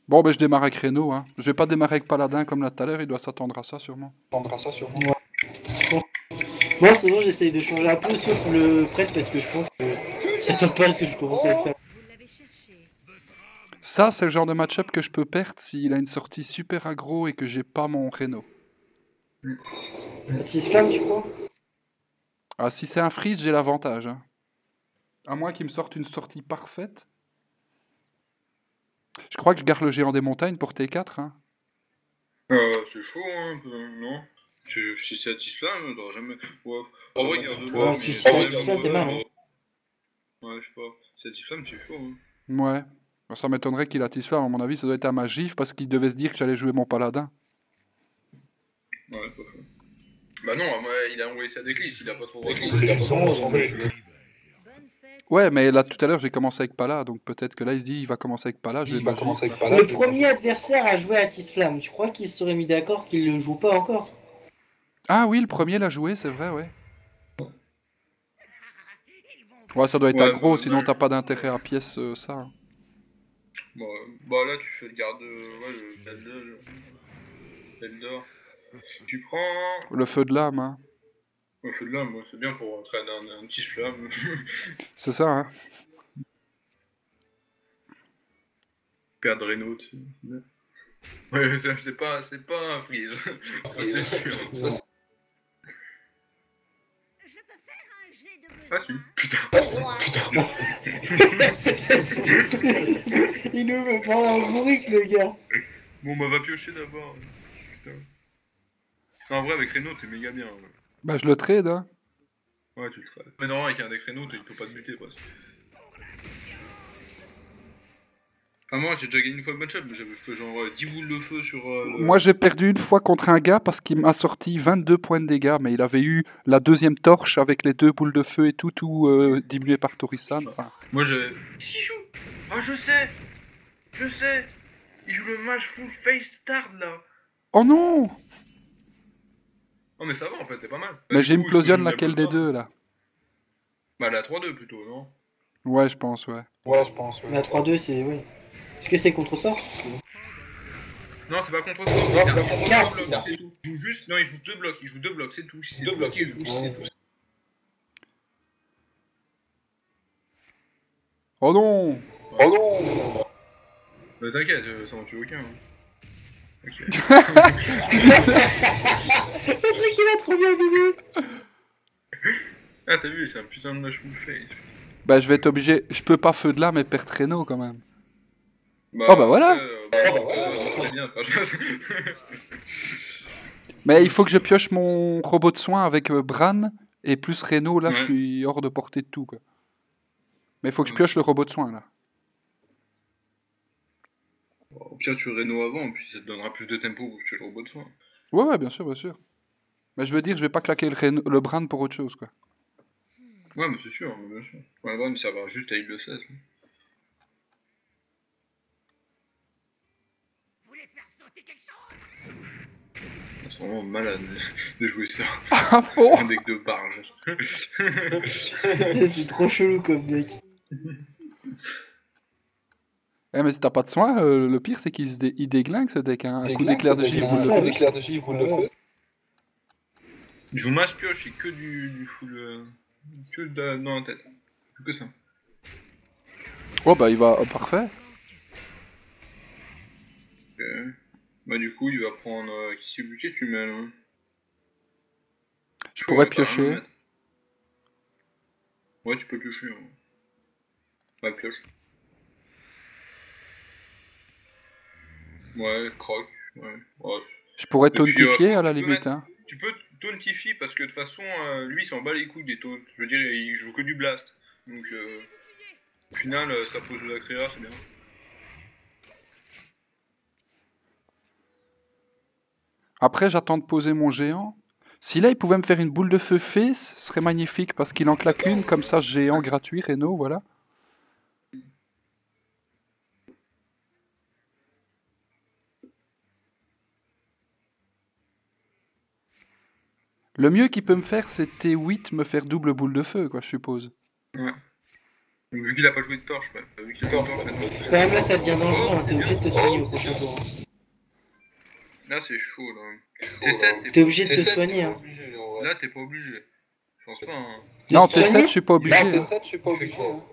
Bon, ben je démarre avec Reno, hein. Je vais pas démarrer avec Paladin comme là tout à l'heure, il doit s'attendre à ça sûrement. Ouais. Moi, sinon, j'essaye de changer un peu, sauf le prêtre, parce que je pense que ça tombe pas parce que je commence avec ça. Ça, c'est le genre de match-up que je peux perdre s'il a une sortie super aggro et que j'ai pas mon Reno. Baptiste Flamme, tu crois? Ah, si c'est un freeze, j'ai l'avantage, hein. À moins qu'il me sorte une sortie parfaite. Je crois que je garde le géant des montagnes pour T4, hein. C'est chaud, hein, non? Si c'est Atislam, t'auras jamais. Ouais. En vrai, garde-le, Ouais, mais si c'est c'est même Baptiste Flamme, t'es mal, hein. Ouais, je sais pas. Si Atislam, c'est chaud, hein. Ouais. Ça m'étonnerait qu'il attise flamme, à mon avis, ça doit être un magif parce qu'il devait se dire que j'allais jouer mon paladin. Ouais, pas faux. Bah non, il a envoyé ça des clis, il a pas trop droit. Ouais, mais là tout à l'heure j'ai commencé avec Pala, donc peut-être que là il se dit il va commencer avec Pala, je vais magif. Le premier adversaire à jouer à Tisflamme, tu crois qu'ils se seraient mis d'accord qu'il le joue pas encore? Ah oui, le premier l'a joué, c'est vrai, ouais. Ouais, ça doit être Ouais, aggro, sinon t'as pas d'intérêt à pièce ça, hein. bah là, tu fais le garde. Ouais, le Eldor. Tu prends. Le feu de l'âme, hein. Ouais, feu de lame, ouais, c'est bien pour traîner un petit flamme. C'est ça, hein. Perdre Renault. Ouais, c'est pas un freeze. Ça, c'est sûr. Ah si, putain. Il nous met pas un bourrique, le gars. Bon, bah va piocher d'abord. Putain. Non, en vrai, avec Renault, t'es méga bien. Ouais, Bah je le trade, hein. ouais tu le ferais. Mais non, avec un deck Renault, il peut pas te buter, presque. Enfin, moi, j'ai déjà gagné une fois le match-up, mais j'avais fait genre 10 boules de feu sur. Moi j'ai perdu une fois contre un gars parce qu'il m'a sorti 22 points de dégâts, mais il avait eu la deuxième torche avec les 2 boules de feu et tout diminué par Torisan. Enfin, Moi, j'avais. Si il joue. Ah, je sais. Il joue le match full face start là. oh non! Oh, mais ça va en fait, t'es pas mal. Bah, Mais du j'ai coup, je peux jouer implosion une laquelle Diablo des 3. deux là? Bah, la 3-2 plutôt, non? Ouais, je pense, ouais. La 3-2, c'est. Ouais. Est-ce que c'est contre sort? Non, c'est pas contre score, c'est carte. Il joue Carte. 2 blocs, c'est tout. Il joue juste. Non, il joue 2 blocs. Il joue 2 blocs, c'est tout. Si c'est tout ce qu'il joue. Ouais. Oh non! T'inquiète, ça m'en tue aucun. Hein. Ok. Patrick, il a trop bien visé. Ah, t'as vu, c'est un putain de match full face. Bah je vais être obligé, je peux pas feu de l'âme et perdre Reno quand même. Bah, Oh bah voilà! ça serait bien. Mais il faut que je pioche mon robot de soin avec Bran et plus Reno, là je Ouais. suis hors de portée de tout quoi. Mais il faut que je Ouais. pioche le robot de soin là. Au pire, tu Reno avant, puis ça te donnera plus de tempo pour que tu le robot de soin. Ouais, ouais, bien sûr, bien sûr. Mais je veux dire, je vais pas claquer le Bran pour autre chose quoi. Ouais, mais c'est sûr, mais bien sûr. Ouais, Van, ça va juste à il le 7. C'est vraiment malade de jouer ça. Ah bon? Un deck de barge. C'est trop chelou comme deck. Eh mais si t'as pas de soin, le pire c'est il déglingue ce deck, hein. Un coup d'éclair de givre, C'est vous ça, le oui. feu. Il joue masse pioche, c'est que du full. Que dans la tête. Plus que ça. Oh bah il va, parfait. Ok. Bah, du coup, il va prendre. Qui c'est buquet, tu mets là? Je Chaud, pourrais ouais, t'as rien à piocher. mettre. Ouais, tu peux piocher. Hein. Ouais, pioche. Ouais, croc. Ouais. Ouais. Je pourrais Et puis, je tauntifier pense à que la tu peux limite, mettre. hein. Tu peux tauntify parce que de toute façon, lui, il s'en bat les couilles des taunts. Je veux dire, il joue que du blast. Donc, au final, ça pose de la créa, c'est bien. Après, j'attends de poser mon géant. Si là, il pouvait me faire une boule de feu face, ce serait magnifique parce qu'il en claque une, comme ça, géant gratuit, Reno, voilà. Le mieux qu'il peut me faire, c'est T8 me faire double boule de feu, quoi, je suppose. Ouais. Donc, vu qu'il a pas joué de torche, ouais. Vu qu'il a pas de torche, maintenant. Quand même là ça devient dangereux, hein. T'es obligé de te soigner au prochain tour. Hein. Là, c'est chaud, là. T7, T'es obligé de te soigner. Hein. Là, t'es pas obligé. Je pense pas, hein. Non, De te soigner T7, je suis pas obligé. Non, Hein. T7, je suis pas obligé. Hein.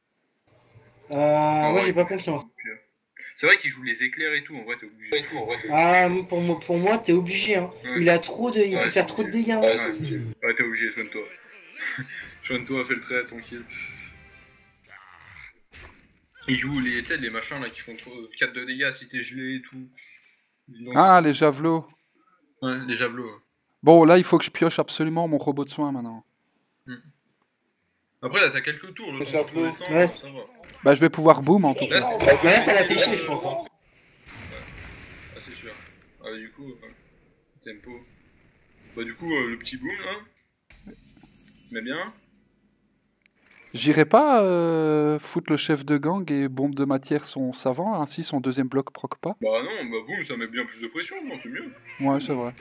Moi ouais, j'ai pas confiance. C'est vrai qu'il joue les éclairs et tout, en vrai, t'es obligé. Ah, pour moi t'es obligé. Hein. Ouais. Il a trop de, il Ouais, peut faire c'est trop de obligé. dégâts. Ouais, Hein. c'est obligé. Ouais, t'es obligé, soigne-toi. Soigne-toi, fais le trait, tranquille. Il joue les, tu sais, les machins là qui font 4 de dégâts si t'es gelé et tout. Non, Ah, les javelots. ouais, les javelots. Ouais. Bon, là, il faut que je pioche absolument mon robot de soin maintenant. Après, là, t'as quelques tours, le Les temps que tu javelots. descends, Ouais. ça va. Bah, je vais pouvoir boom en tout Là, cas. c'est Bah là ça l'a fait chier je pense. Hein. ah, c'est sûr. Ah, du coup, tempo. Bah, du coup, le petit boom là. Mais bien. J'irai pas foutre le chef de gang et bombe de matière son savant, ainsi son deuxième bloc proc pas. Bah, non, bah, boom, ça met bien plus de pression, non, c'est mieux. Ouais, c'est vrai.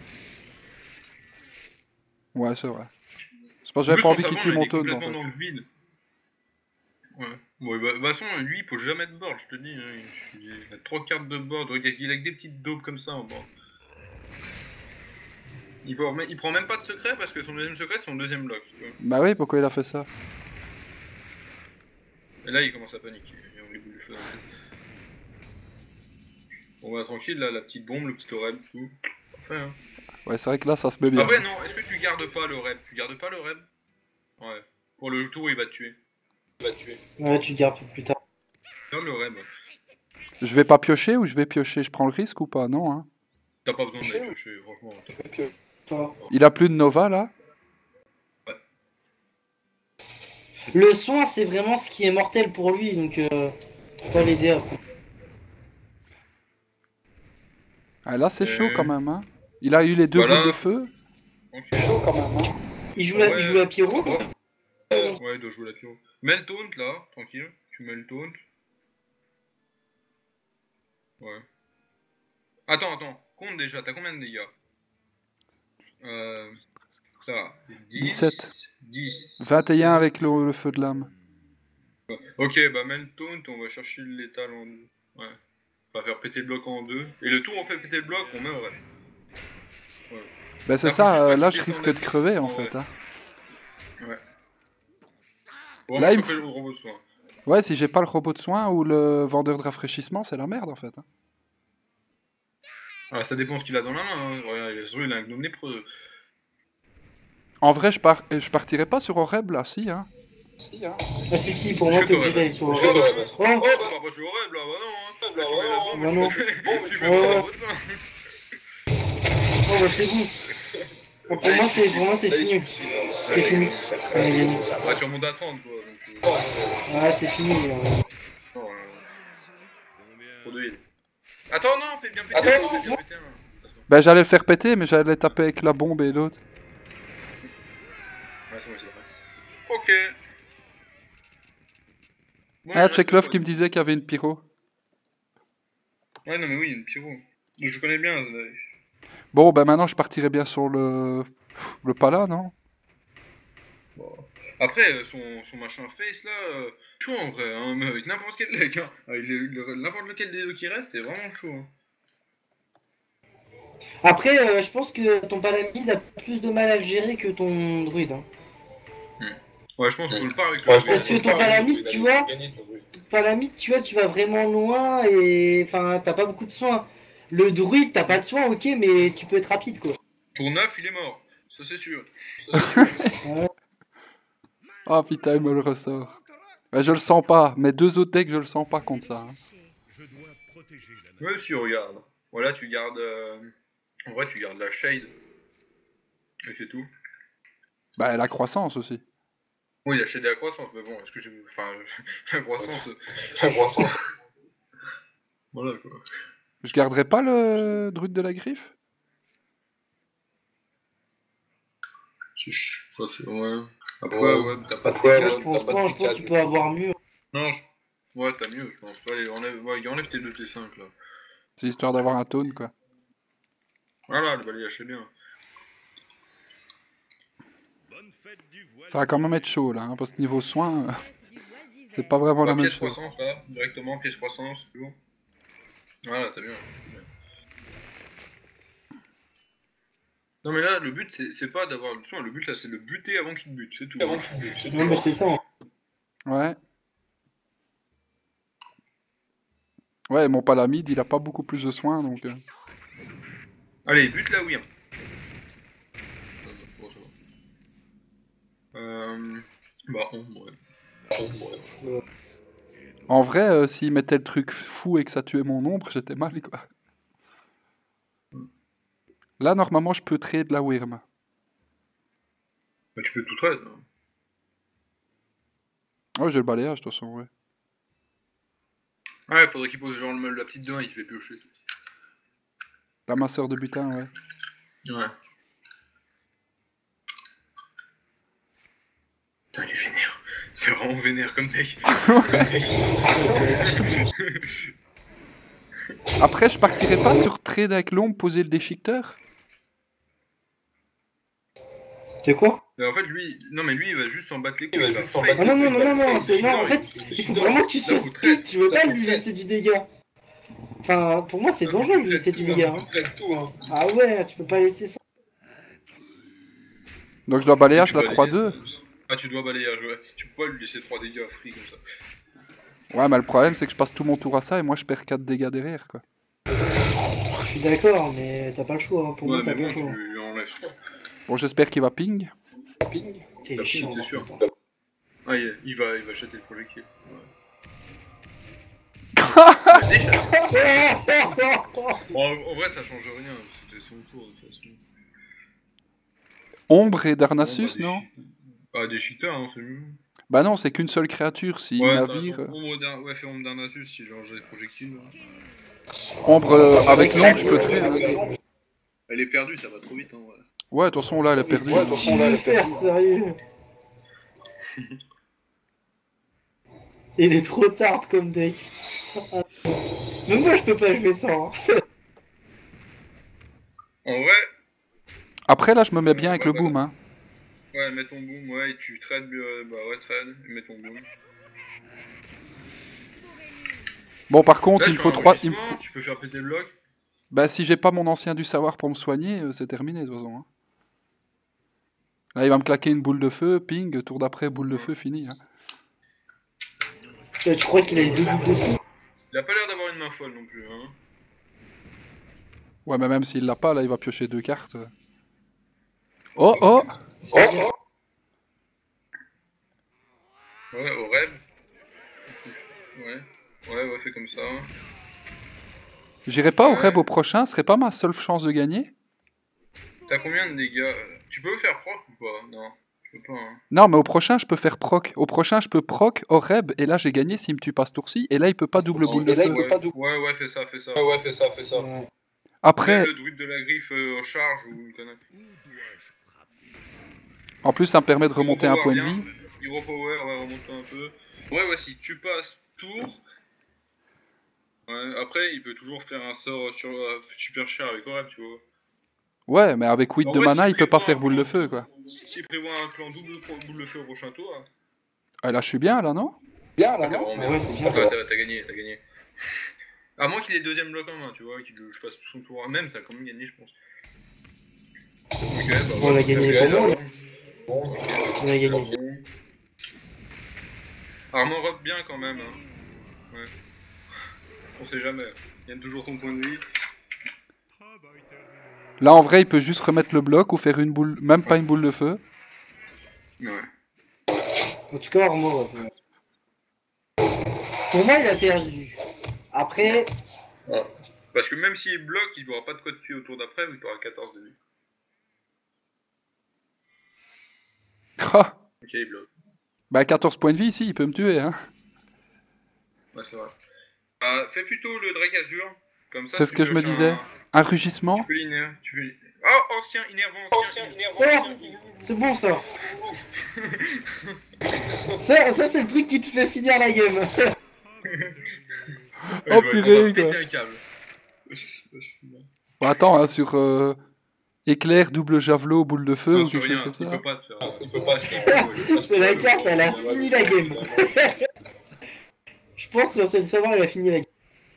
Ouais, c'est vrai. C'est parce que En j'avais plus, pas son envie qu'il savant, tue il mon est taunt en complètement fait. dans le vide. Ouais. Bon, bah, de toute façon, lui, il pose jamais de board, je te dis. Hein. Il a 3 cartes de board, regarde, il a que des petites daubes comme ça en board. Il prend même pas de secret parce que son deuxième secret, c'est son deuxième bloc. Tu vois. Bah oui, pourquoi il a fait ça? Et là, il commence à paniquer. Il a les boules de feu dans la tête. Bon, bah, tranquille, là, la petite bombe, le petit oreb, tout. Parfait, hein. Ouais, c'est vrai que là, ça se met bien. Après, non, est-ce que tu gardes pas le reb? Tu gardes pas le reb? Ouais. Pour le tour, il va te tuer. Ouais tu gardes plus tard. Garde le reb. Je vais pas piocher ou je vais piocher? Je prends le risque ou pas? Non, hein. T'as pas besoin d'aller toucher, franchement. Toi. Il a plus de Nova là? Le soin c'est vraiment ce qui est mortel pour lui donc faut pas l'aider après. Ah, là, c'est chaud quand même, hein. Il a eu les deux Voilà. boules de feu. Ok. Chaud quand même. Hein. Il joue Ouais. il joue la pyro. Ouais, il doit jouer la pyro. Mets le taunt là, tranquille. Tu mets le taunt. Ouais. Attends. Compte déjà, t'as combien de dégâts? Ça va. 17. 10. 21 avec le feu de l'âme. Ok, bah mets le taunt, on va chercher le létal en deux. Ouais. On va faire péter le bloc en deux. Et le tour, on fait péter le bloc, on met au rep. Bah c'est Là, faut juste ça, pas là qu'il je risque descende de la crever piste. en Ouais. fait. Hein. Ouais. Faut Là, vraiment il me choper le robot de soin. Ouais, si j'ai pas le robot de soin ou le vendeur de rafraîchissement, c'est la merde en fait. Hein. Alors ça dépend ce qu'il a dans la main. Hein. Regarde, il a un gnome lépreux. En vrai, je partirais pas sur Oreb là, si. Hein. Si, hein. Ah si pour moi t'es obligé d'aller sur. Oh, Oh, bah, pas je suis horrible là, bah non. Hein. Là, tu mets la bombe, bah non. tu fais Oh. pas le robot de soin. Oh bah c'est bon. Bon, pour moi c'est fini. C'est fini. On a gagné. Ah, tu remontes à 30 toi. Donc, Ah c'est fini. oh, trop de heal. Attends, non, fais bien péter. Fais bien péter. Hein. Bah j'allais le faire péter, mais j'allais taper avec la bombe et l'autre. Ouais, c'est bon, c'est vrai. Ok. Bon, il Ah, reste Tcheklov le qui me disait qu'il y avait une pyro. Ouais, non, mais oui, une pyro. Je connais bien. Bon, bah maintenant je partirais bien sur le pala, non? Après, son machin face là, chaud en vrai, hein, mais avec n'importe quel deck, hein. Avec n'importe lequel des deux qui reste, c'est vraiment chaud. Hein. Après je pense que ton palamide a plus de mal à le gérer que ton druide. Hein. Ouais, je pense qu'on le part avec Ouais, le Parce que ton palamide tu vois. Palamide, tu vois, tu vas vraiment loin et enfin, t'as pas beaucoup de soins. Le druide, t'as pas de soins, ok, mais tu peux être rapide quoi. Pour 9, il est mort. Ça, c'est sûr. Oh putain, il me le ressort. Bah je le sens pas, mais deux autres decks, je le sens pas contre ça. Hein. Ouais, si, regarde. Voilà, tu gardes. En vrai, tu gardes la shade. Et c'est tout. Bah la croissance aussi. Oui, la shade et la croissance, mais bon, est-ce que j'ai. Enfin, la croissance. Voilà quoi. Je garderai pas le druide de la griffe? Ça, c'est. Ouais. Après, Ouais. ouais, t'as pas de Ouais, dégâts. Je pense pas, je pense que tu peux avoir mieux. Non, ouais, t'as mieux, je pense. Allez, enlève tes 2 T5 là. C'est histoire d'avoir un taunt quoi. Voilà, le balayage, c'est bien. Ça va quand même être chaud là, hein, parce que niveau soin. C'est pas vraiment la même pièce chose. croissance, là, directement, pièce croissance, c'est bon. Voilà, t'as bien. Non mais là, le but, c'est pas d'avoir le soin, le but là, c'est le buter avant qu'il te bute, c'est tout. Non, mais c'est ça. Ouais. Ouais, mon palamide, il a pas beaucoup plus de soins, donc... Allez, bute là, oui. Bon, ça va. Bah, ouais. En vrai, s'il mettait le truc fou et que ça tuait mon ombre, j'étais mal, quoi. Là, normalement, je peux trade la Wyrm. Bah, tu peux tout trade. Hein. Ouais, j'ai le balayage, de toute façon, ouais. Ouais, faudrait qu'il pose genre la petite 2-1, il fait piocher. La masseur de butin, ouais. Ouais. Putain, il est vénère. C'est vraiment vénère comme deck. Après, je partirais pas sur trade avec l'ombre, poser le déchiqueteur. C'est quoi? Mais en fait, lui, non, mais lui, il va juste s'en battre les couilles. Ah non, non, non, non, non, c'est non, en fait, il faut vraiment que tu sois speed, tu veux pas lui laisser du dégât. Enfin, pour moi, c'est dangereux de lui laisser du dégât. Hein. Ah ouais, tu peux pas laisser ça. Donc je dois balayage la 3-2. Ah, tu dois balayage, ouais. Tu peux pas lui laisser 3 dégâts free comme ça. Ouais, mais le problème, c'est que je passe tout mon tour à ça et moi, je perds 4 dégâts derrière, quoi. Je suis d'accord, mais t'as pas le choix. Hein. Pour moi, t'as pas le choix. Tu lui enlèves. Bon, j'espère qu'il va ping. T'es chiant, c'est sûr. putain. Ah, il va jeter le projectile. En vrai, ça change rien. C'était son tour de toute façon. Ombre et Darnassus, Bon, bah, non? Ah, des cheaters, hein, c'est mieux. Bah non, c'est qu'une seule créature. Si Ouais, navire. Ouais, fais ombre Darnassus si genre j'ai des projectiles. Ombre avec l'ombre, je peux trade. Hein. Elle est perdue, ça va trop vite. Hein, ouais. Ouais, de toute façon, là, elle est perdue. Qu'est-ce que tu veux faire, sérieux? Il est trop tard comme deck. Même moi, je peux pas jouer ça. Hein. En vrai. Après, là, je me mets bien avec le boom. Hein. Ouais, mets ton boom, ouais, et tu trades, bah ouais, trade, et mets ton boom. Bon, par contre, Là, il me faut 3. Tu peux faire péter le bloc. Bah, si j'ai pas mon ancien du savoir pour me soigner, c'est terminé, de toute façon. Hein. Là, il va me claquer une boule de feu, ping, tour d'après, boule de feu, fini. Hein. Tu crois qu'il a les 2 boules de feu? Il a pas l'air d'avoir une main folle non plus, hein. Ouais, mais même s'il l'a pas, là, il va piocher 2 cartes. Oh, oh! Ouais, au rêve. Ouais, fais comme ça. J'irai pas au rêve au prochain, ce serait pas ma seule chance de gagner? T'as combien de dégâts? Tu peux faire proc ou pas? Non, je peux pas. Hein. Non, mais au prochain, je peux faire proc. Au prochain, je peux proc au reb, et là, j'ai gagné s'il me tue pas ce tour-ci, et là, il peut pas double boule de feu. Ouais, fais ça. Ouais, fais ça. Ouais. Après, le druide de la griffe en charge ou une connerie. en plus, ça me permet de remonter un point de vie. Hero power, ouais, remonter un peu. Ouais, si tu passes tour. Ouais, après, il peut toujours faire un sort sur super cher avec Oreb, tu vois. Ouais, mais avec 8 de mana, il peut pas faire boule de feu, quoi. S'il prévoit un clan double boule de feu au prochain tour. Hein. Ah, là, je suis bien, là, non? Ouais, c'est bien. T'as gagné. À moins qu'il ait deuxième bloc en main, tu vois, qu'il je fasse tout son tour. Même, ça a quand même gagné, je pense. Okay, bah, On a gagné pour moi. Bon, On a gagné. Armor up bien quand même. Hein. Ouais. On sait jamais. Il y a toujours ton point de vie. Là, en vrai, il peut juste remettre le bloc ou faire une boule, même pas une boule de feu. Ouais. En tout cas, Armor. Pour moi, il a perdu. Après. Ouais. Parce que même s'il bloque, il n'aura pas de quoi de tuer au tour d'après, vu qu'il aura 14 de vie. Ok, il bloque. Bah, 14 points de vie ici, il peut me tuer, hein. Ouais, c'est vrai. Fais plutôt le Drake Azur. Comme ça, c'est ce que je me disais. Un rugissement. Tu peux l'inner. Oh, ancien, innervant, ancien. C'est bon ça. ça c'est le truc qui te fait finir la game. Oh purée, quoi. Péter un câble. Bon, attends, hein, sur éclair, double javelot, boule de feu, Non, ou quelque chose rien, comme ça. il peut pas te faire. C'est la carte, elle a fini la game. Je pense que l'ancien du savoir, il a fini la game.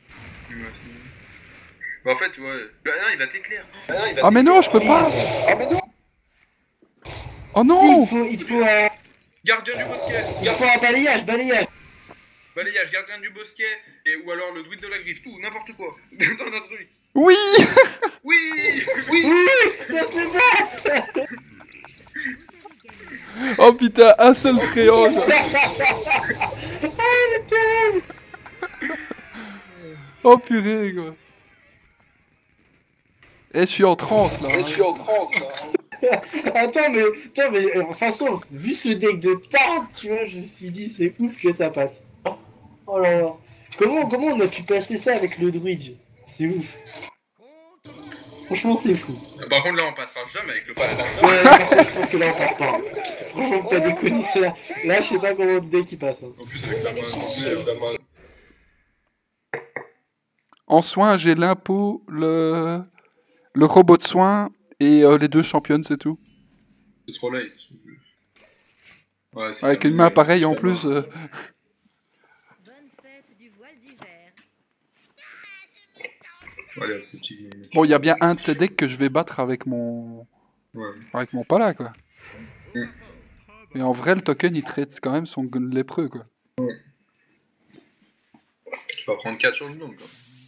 Bah en fait, ouais. Bah, non, il va t'éclair. Ah mais non, je peux pas. Oh Si, non. il te faut Gardien du bosquet. un balayage. Balayage, gardien du bosquet. Ou alors le druide de la griffe. Tout, n'importe quoi. Dans notre rue. Oui. Oui. Oui, ça c'est bon. Oh putain, un seul crayon. Quoi. Elle est terrible. Oh purée quoi. Et je suis en transe là. Attends, mais de toute façon, vu ce deck de tarte, tu vois, je me suis dit, c'est ouf que ça passe. Oh là là. Comment on a pu passer ça avec le druide? C'est ouf. Franchement, c'est fou. Par contre, là, on passera jamais avec le paladin. Ouais, par contre, je pense que là, on passe pas. Franchement, pas déconner. Là, je sais pas comment le deck il passe. Hein. En plus, avec la main. En soin, j'ai l'impôt, le robot de soin et les deux championnes, c'est tout. C'est trop late. Ouais, Avec une main pareille en plus. Bonne fête du voile d'hiver. Allez, petit. Bon, il y a bien un de ces decks que je vais battre avec mon pala quoi. Mm. Et en vrai, le token il traite quand même son gun lépreux quoi. Tu vas prendre 4 sur le nom, quoi.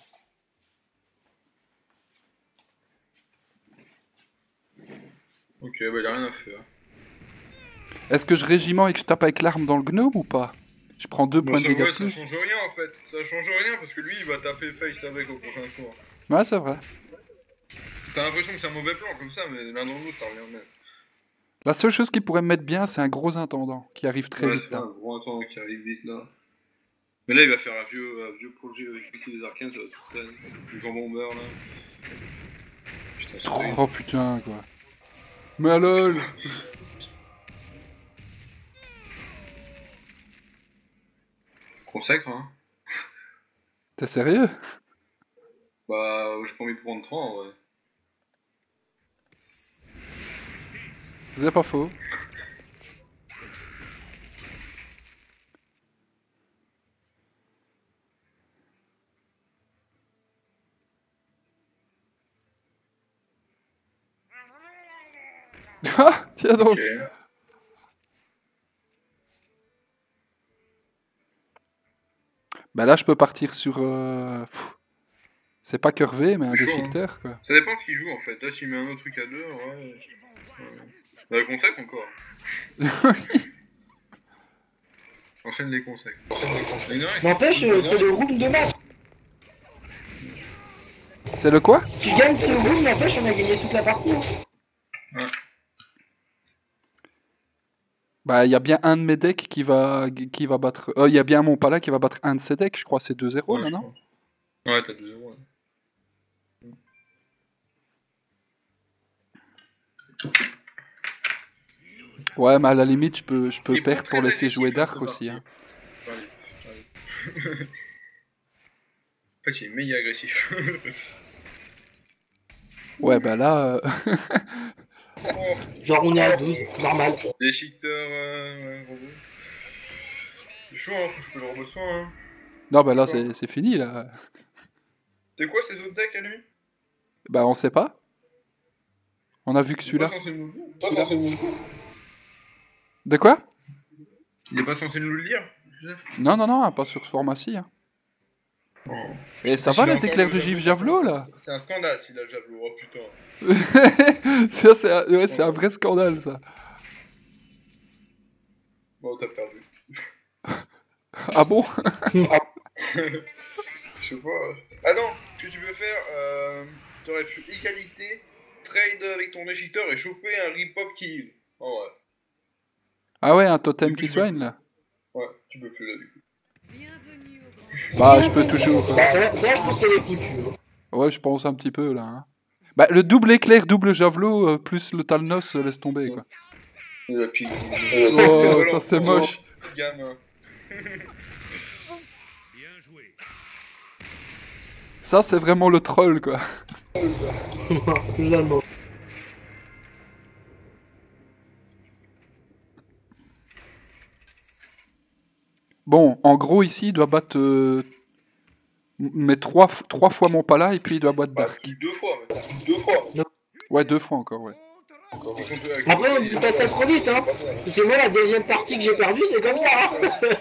Ok, bah il a rien à faire. Est-ce que je régiment et que je tape avec l'arme dans le gnome ou pas? Je prends 2 points de dégâts de Ça plus. change rien en fait. Ça change rien parce que lui il va taper face avec au prochain tour. Ouais, c'est vrai. T'as l'impression que c'est un mauvais plan comme ça, mais l'un dans l'autre ça revient même. La seule chose qui pourrait me mettre bien, c'est un gros intendant qui arrive très Ouais, vite c'est là. un gros intendant qui arrive vite là. Mais là il va faire un vieux projet avec les arcanes, ça va tout traîner. Le jambon meurt là. Putain, c'est horrible. Oh putain quoi. Mais lol. Consacre hein. T'es sérieux? Bah, j'ai pas envie de prendre 30 ouais. C'est pas faux. Ah, tiens donc. Ok. Bah là, je peux partir sur. C'est pas curvé, mais un Chaud, hein. déchiqueteur quoi. Ça dépend ce qu'il joue en fait. Là, s'il met un autre truc à 2, ouais. Bah, consacre encore. Enchaîne les consacres. N'empêche, c'est le room de match. C'est le quoi? Si tu gagnes ce room, n'empêche, on a gagné toute la partie. Hein. Bah, il y a bien un de mes decks qui va battre. Il y a bien mon pala qui va battre un de ses decks, je crois, c'est 2-0 là, non? Ouais, t'as 2-0. Ouais. Ouais, mais à la limite, je peux Il est pas perdre très pour laisser agressif, jouer hein, Dark cette aussi. partie. Hein. Allez. En fait, il est méga agressif. Ouais, bah là. Oh, Genre, on est à 12, normal. déchiqueteur, robot. C'est chaud, hein, faut que je peux le robot soin, hein. Non, bah là, c'est fini là. C'est quoi ces autres decks à lui? Bah, on sait pas. On a vu que Il est pas celui-là. censé nous le dire. De quoi? Il est pas censé nous le dire. Non, non, non, pas sur ce format-ci. Hein. Oh. Et ça S'il va a les encore éclairs le de Gif Javelot là? C'est un scandale s'il a le javelot, oh putain. Ça, c'est un vrai scandale ça. Bon, t'as perdu. Ah bon? Je sais pas. Ah non, ce que tu peux faire, t'aurais pu égalité, trade avec ton déchiqueteur et choper un rip-hop qui heal. Oh ouais. Ah ouais, un totem Du coup, qui tu peux soigne plus. là. Ouais, tu peux plus là du coup. Bienvenue au grand. Bah, je peux toujours. Bah, ça, je pense qu'elle est foutue. Hein. Ouais, je pense un petit peu là. Hein. Bah, le double éclair, double javelot, plus le Talnos, laisse tomber quoi. Et la pile. Oh, ça c'est moche. Gamin. Ça c'est vraiment le troll quoi. Totalement. Bon, en gros, ici, il doit battre mais trois fois mon pala et puis il doit battre Bah, Dark. plus 2 fois, même. Plus 2 fois. Ouais, 2 fois encore, ouais. Après, on dit pas ça trop vite, hein. Parce que moi, la deuxième partie que j'ai perdue, c'est comme ça. Hein.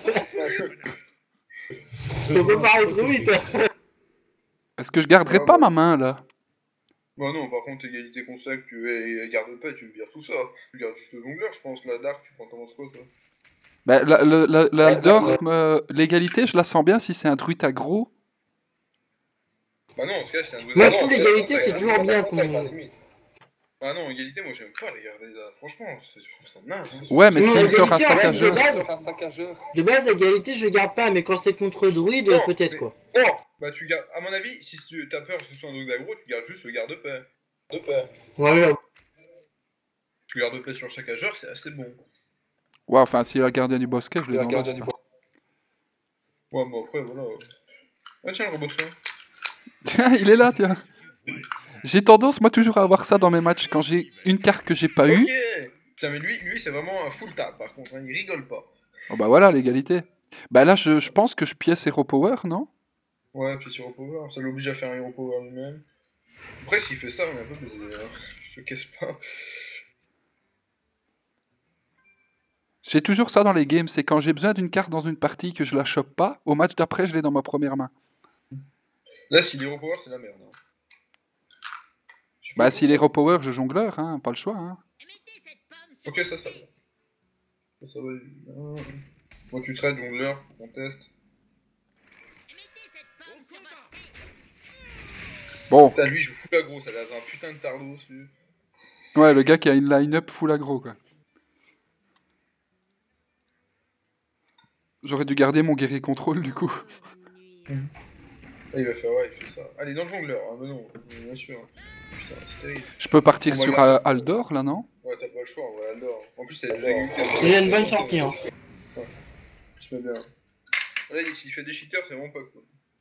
On peut parler trop vite. Est-ce que je garderai Ouais, pas ouais. ma main, là? Bah non, par contre, égalité consacre, tu gardes pas, tu me vires tout ça. Tu gardes juste le jongleur, je pense. La Dark, tu prends comment quoi, toi? Bah, l'Aldor, l'égalité, je la sens bien si c'est un druide aggro. Bah non, en tout cas, c'est un Moi, je trouve l'égalité, c'est toujours bien qu'on... Ah non, égalité, moi j'aime pas les garder là. Franchement, je trouve ça naze. Hein. Ouais, mais Non, s'il me sort un l'égalité, en fait, saccageur. Un saccageur. De base, l'égalité, je le garde pas, mais quand c'est contre druide, Non, peut-être, mais- quoi. Oh bah tu gardes, à mon avis, si tu as peur que ce soit un dog d'aggro, tu gardes juste le garde-paix. Voilà. Tu garde-paix sur chaque saccageur, c'est assez bon. Ouais, enfin, si la gardien du bosquet, je les enlève. Ouais, mais après, voilà. Ah tiens, le robot ça. Il est là, tiens. J'ai tendance, moi, toujours à avoir ça dans mes matchs. Quand j'ai une carte que j'ai pas eue, Ok. Putain, mais lui c'est vraiment un full tap par contre, hein, il rigole pas. oh bah voilà, l'égalité. Bah là, je pense que je pièce Hero Power, non? Ouais, puis sur Hero Power, ça l'oblige à faire un Hero Power lui-même. Après, s'il fait ça, on est un peu baisé. Hein. Je te casse pas. J'ai toujours ça dans les games, c'est quand j'ai besoin d'une carte dans une partie que je la chope pas, au match d'après, je l'ai dans ma première main. Là, s'il est Hero Power, c'est la merde. Hein. Tu Bah fais s'il est ça. Hero Power, je jongleur, hein, pas le choix. Hein. Mettez cette pomme sur Ok, ça va. Ça va. Moi, tu traites jongleur, on teste. Mettez cette pomme sur votre pied. Bon, Putain, lui, je fous la grosse, elle a un putain de tardos, lui. ouais, le gars qui a une line-up full aggro, quoi. J'aurais dû garder mon guerrier contrôle, du coup. Ah, il va faire, ouais, il fait ça. Allez, dans le jongleur, hein, mais non, bien sûr. Putain, c'est terrible. Je peux partir On va sur le- Aldor, là, non? Ouais, t'as pas le choix, ouais, Aldor. En plus, t'as des agriculteurs. Il a une bonne sortie, hein. Je mets bien. Là, s'il fait des cheaters, c'est vraiment pas cool.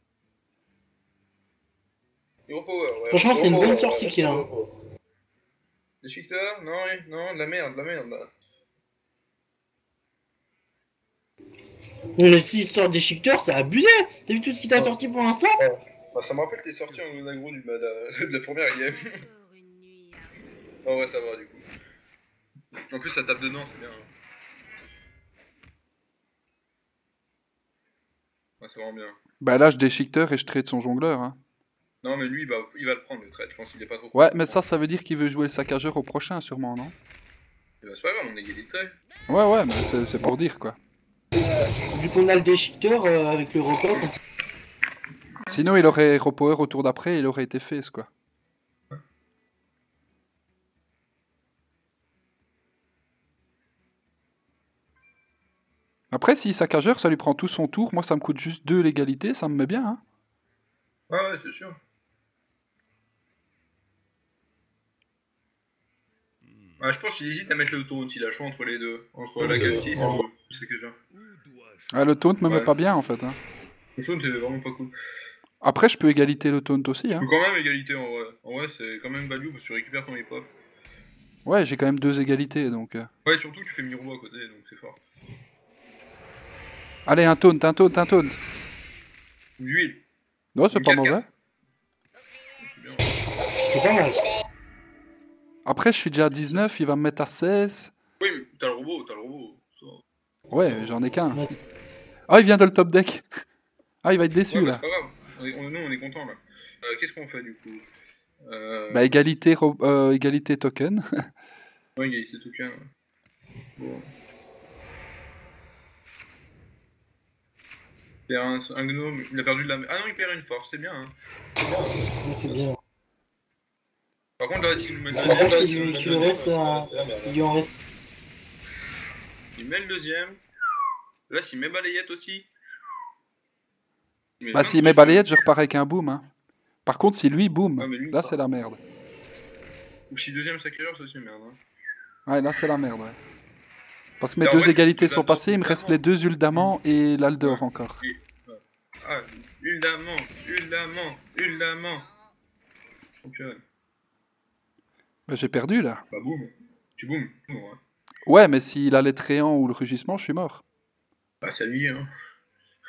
Hero Power, ouais. Franchement, c'est une Hero bonne Power, sortie ouais. qu'il a. Hein. Des cheaters? Non, non, de la merde, là. Mais s'il sort des shifters, c'est abusé. T'as vu tout ce qu'il t'a sorti pour l'instant? Bah, ça me rappelle tes sorties en zone aggro de la première game. Encore une nuit à vous. Oh ouais, ça va du coup. En plus, ça tape dedans, c'est bien. Ouais, c'est vraiment bien. Bah là, je déchiqueteur et je trade son jongleur. Hein. Non, mais lui, il va le prendre le trade. Je pense qu'il est pas trop. Ouais, mais ça veut dire qu'il veut jouer le saccageur au prochain, sûrement, non? Et bah, c'est pas grave, on égalité. Ouais, mais c'est pour dire, quoi. Vu qu'on a le déchiqueteur avec le record. Sinon, il aurait Hero Power au tour d'après, il aurait été face, quoi. Après, si saccageur, ça lui prend tout son tour. Moi, ça me coûte juste 2 l'égalité, ça me met bien. Hein. Ouais, c'est sûr. Ouais, je pense qu'il hésite à mettre le taunt, il a le choix entre les deux. Entre la Gal 6 et le saccageur. Ah, le taunt me met Ouais. pas bien, en fait. Hein. Le taunt est vraiment pas cool. Après, je peux égalité le taunt aussi. Tu Hein. peux quand même égalité en vrai. En vrai, c'est quand même value parce que tu récupères ton hip-hop. Ouais, j'ai quand même 2 égalités, donc... Ouais, surtout que tu fais Mirobo à côté, donc c'est fort. Allez, un taunt. Ou d'huile. Non, c'est Une pas 4-4. mauvais. C'est bien. C'est pas mal. Après, je suis déjà à 19, il va me mettre à 16. Oui, mais t'as le robot. Ça. Ouais, j'en ai qu'un. Ouais. Ah, il vient de le top deck. Ah, il va être déçu, Ouais, bah, là. c'est pas grave. Nous, on est content là. Qu'est-ce qu'on fait du coup Bah, égalité token. Ouais, égalité token. Ouais. Bon. C'est un gnome, il a perdu de la. Ah non, il perd une force, c'est bien. Hein. Ouais, c'est bien. Par contre, là, s'il nous met C'est pas qu'il lui reste il lui en reste. Il met le deuxième. Là, s'il met balayette aussi. Bah, s'il met balayette, je repars avec un boom. Hein. Par contre, si lui, boom, Ah, mais lui, là, pas. c'est la merde. Ou si deuxième saccageur, ça c'est merde. Hein. Ouais, là, c'est la merde, ouais. Parce que mes Mais en deux vrai, égalités tu sont vas passées, il me reste les 2 Uldamant et l'Aldor Ouais. encore. Ah, huile d'amant. Ok, Bah, j'ai perdu, là. bah boum. Tu boum. Boum, ouais. Ouais, mais s'il a les tréants ou le rugissement, je suis mort. Bah, c'est lui, hein.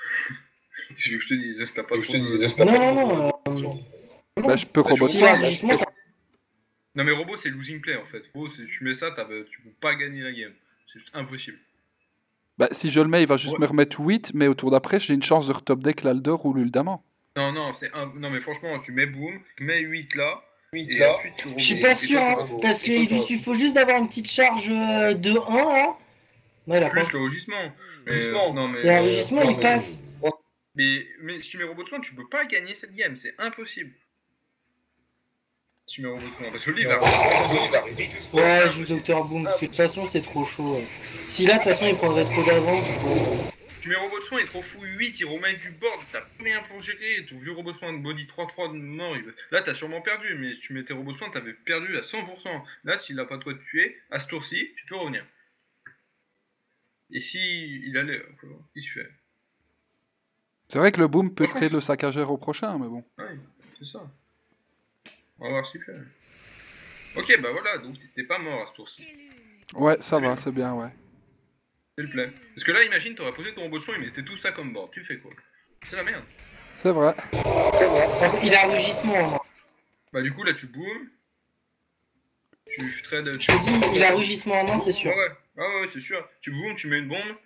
C'est ce que je te disais, t'as pas trop Non. Bah, je peux Bah, tu robot Si vois, le rugissement, ça... Non mais robot c'est losing play en fait. Robot, tu mets ça, tu peux pas gagner la game. C'est juste impossible. Bah, si je le mets, il va juste Ouais. me remettre 8, mais au tour d'après, j'ai une chance de retop deck l'Aldor ou l'Uldamant. Non, non mais franchement, tu mets boom, tu mets 8 là, et là. ensuite tu robot. Je suis pas Et sûr, toi, tu hein, robot. parce qu'il lui suffit juste d'avoir une petite charge de 1 là. Non, il a pas. Plus le rugissement. Non mais... Et un rugissement, il passe. Mais si tu mets robot de soin, tu peux pas gagner cette game, c'est impossible. Si tu mets robot de soin, parce que lui il va... Ouais, je joue Dr Boom, parce que de toute façon, c'est trop chaud. Si là, de toute façon, il prendrait trop d'avance. Tu mets robot de soin, il te refou 8, il remet du board, t'as plus rien pour gérer, ton vieux robot de soin de body 3-3 de mort, là t'as sûrement perdu, mais tu mettais robot de soin, t'avais perdu à 100%. Là, s'il a pas de quoi te tuer, à ce tour-ci, tu peux revenir. Et si il allait, qu'est-ce que tu fais? C'est vrai que le boom peut Franchement, créer le saccageur au prochain, mais bon. Ouais, c'est ça. On va voir ce qu'il fait. Ok, bah voilà, donc t'es pas mort à ce tour-ci. Ouais, ça va, c'est bien, ouais. C'est le play. Parce que là, imagine, t'aurais posé ton robot de soin, il mettait tout ça comme board. Tu fais quoi? C'est la merde. C'est vrai. Par contre, il a un rugissement. Hein. Bah du coup, là, tu boom. Tu trades... Je te dis, il a un rugissement en main, c'est sûr. Ouais, c'est sûr. Tu boom, tu mets une bombe.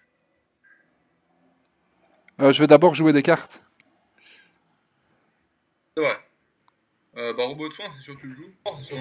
Je vais d'abord jouer des cartes. C'est vrai. Bah robot de soin, c'est sûr que tu le joues.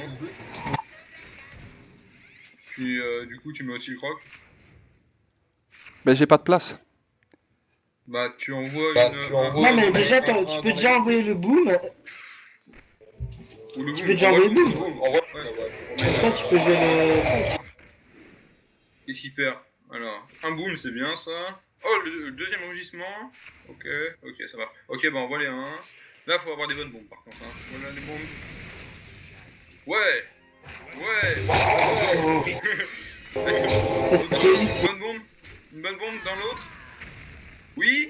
Puis du coup, tu mets aussi le croc. Mais j'ai pas de place. Bah tu envoies Non, mais déjà, tu peux déjà envoyer le boom. Ou le Tu boom. peux déjà envoyer le boom. Ouais. Comme ça, tu peux jouer le. Qu'est-ce qu'il perd? Alors, un boom, c'est bien ça. Oh, le deuxième rugissement. Ok, ça va. Ok, bah envoie les 1. Là, faut avoir des bonnes bombes par contre. Hein. Voilà les bombes. Ouais. Une bonne bombe dans l'autre. Oui.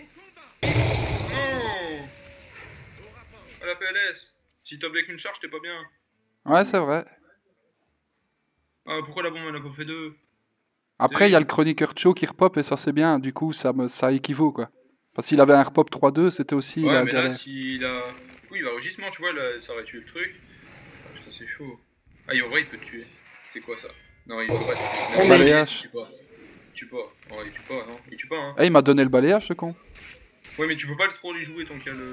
Non. À la PLS. Si top deck une charge, t'es pas bien. Ouais, c'est vrai. Ah, pourquoi la bombe elle a pas fait 2? Après, il y a le chroniqueur Cho qui repop et ça c'est bien. Du coup, ça équivaut quoi. Parce qu'il avait un repop 3-2, c'était aussi Ouais, la mais là, galère. s'il a... Du coup, il va rugissement, tu vois, là, ça aurait tué le truc. Ah, putain, c'est chaud. Ah, en vrai, il peut te tuer. C'est quoi ça? Non, il va pas te tuer. Balayage. Il tue pas. Oh, il tue pas, non. Il tue pas, hein. Eh, il m'a donné le balayage ce con. Ouais, mais tu peux pas trop les jouer tant qu'il y a le...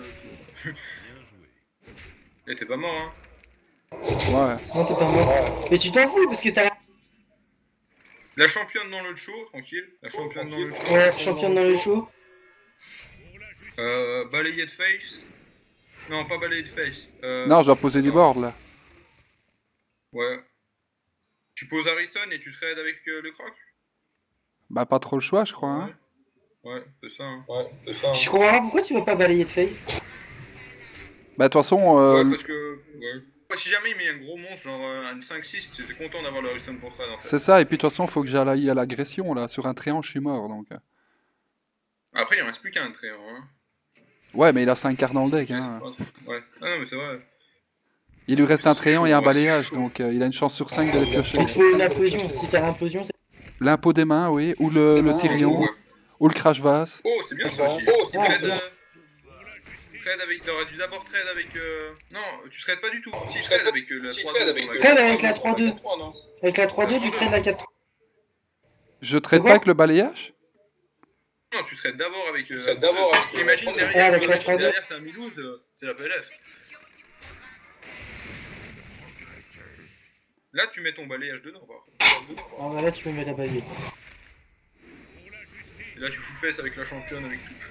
Eh, t'es pas mort, hein. Ouais. Non, t'es pas mort. Mais tu t'en fous parce que t'as la. La championne dans le show, tranquille. La championne dans le show. Ouais, championne dans le show. Balayé de face. Non, pas balayé de face. Non, je dois poser du board là. Ouais. Tu poses Harrison et tu trades avec le croc? Bah, pas trop le choix, je crois. Hein. Ouais, c'est ça. Hein. Je comprends pas pourquoi tu vas pas balayer de face. Bah, de toute façon, Ouais, parce que... Ouais. Si jamais il met un gros monstre, genre un 5-6, j'étais content d'avoir le Harrison pour trade en fait. c'est ça. Et puis de toute façon, faut que j'aille à l'agression là. Sur un tréant, je suis mort donc. Après, il en reste plus qu'un tréant. Hein. Ouais, mais il a 5 cartes dans le deck. Ouais, Hein. ouais. Ah non, mais c'est vrai. Il lui reste un tréant et un chaud, ouais, c'est balayage, chaud. donc il a une chance sur 5 de les piocher. Il te faut une implosion. Si t'as l'implosion, c'est. L'impôt des mains, oui. Ou le Tyrion. Ouais. Ou le crash vase. Oh, c'est bien ça aussi. Oh, c'est trade, bien. Trade avec... T'aurais dû d'abord trade avec... Non, tu trades pas du tout. Si, trade avec la 3-2. Trade avec la 3-2. Avec la 3-2, tu trades la 4-3. Je traite Quoi pas avec le balayage? Non, tu trades d'abord avec... Ah, Imagine avec la 3-2. derrière c'est un Milouz, c'est la PLF. Là, tu mets ton balayage dedans, par contre. Ah, bah là, tu me mets la baguette. Et là, tu fous fesse avec la championne, avec tout.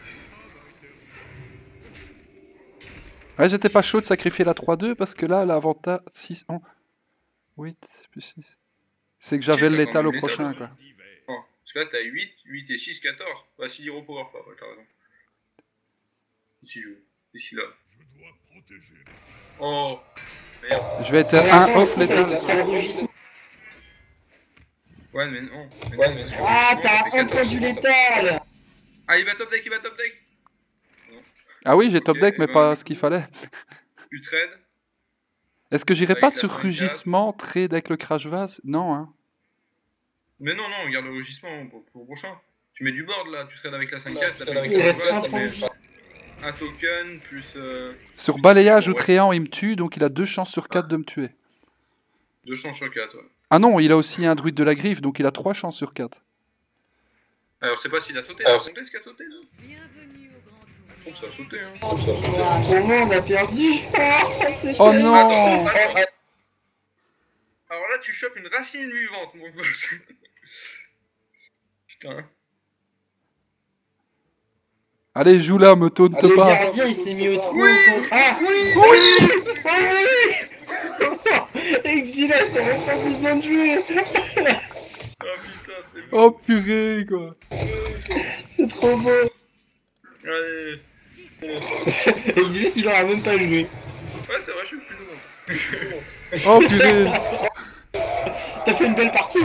Ouais, j'étais pas chaud de sacrifier la 3-2 parce que là, l'avantage 6, 8 plus 6. C'est que j'avais le létal au prochain, quoi. Oh, parce que là, t'as 8 et 6, 14. Bah, s'il repower pas, ouais, t'as raison. Ici, là. Oh, merde. Je vais être Mais un attends, off létal. t'as le rugissement. Ouais, mais non. Ah, t'as un point du létal. Ah, il va top deck. Ah oui, j'ai top Ok, deck, mais bah, pas ce qu'il fallait. Tu trades. Est-ce que j'irai Avec pas la sur 5-4. rugissement, trade avec le crash vase? Non, hein. Mais non, regarde le rugissement pour le prochain. Tu mets du board là, tu trades avec la 5-4, t'as fait Il reste une un t'as point de fait vie. un token plus Sur balayage ou Ouais. tréant, il me tue, donc il a 2 chances sur 4 de me tuer. 2 chances sur 4. Ouais. Ah non, il a aussi un druide de la griffe, donc il a 3 chances sur 4. Alors, je sais pas s'il a sauté, t'as compté ce qu'il a sauté là? Bienvenue au grand tour. Je trouve que ça a sauté. Hein. Comment on a perdu? Ah, c'est Oh fait. non! Attends. Alors là, tu chopes une racine vivante, mon boss. Putain. Allez, joue là, me taunte Le pas. gardien il s'est mis au trou. Oui. Ah Oui. oui. Exilas, t'as même pas besoin de jouer. Ah putain, c'est bon. Oh purée, quoi. C'est trop beau. Allez. Exilas il aura même pas joué. Ouais, c'est vrai, je suis plus ou moins. Oh purée. T'as fait une belle partie.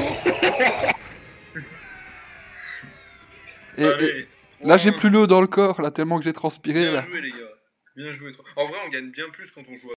Et Allez. là, j'ai Ouais. plus l'eau dans le corps, là, tellement que j'ai transpiré, Bien là. joué, les gars. Bien joué. En vrai, on gagne bien plus quand on joue à